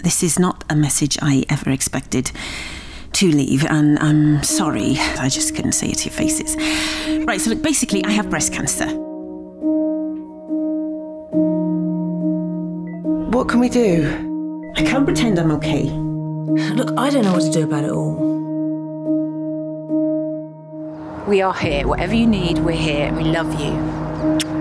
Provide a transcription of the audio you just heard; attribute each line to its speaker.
Speaker 1: This is not a message I ever expected to leave, and I'm sorry. I just couldn't say it to your faces. Right, so look, basically, I have breast cancer.
Speaker 2: What can we do?
Speaker 1: I can't pretend I'm okay.
Speaker 3: Look, I don't know what to do about it all.
Speaker 4: We are here. Whatever you need, we're here. We love you.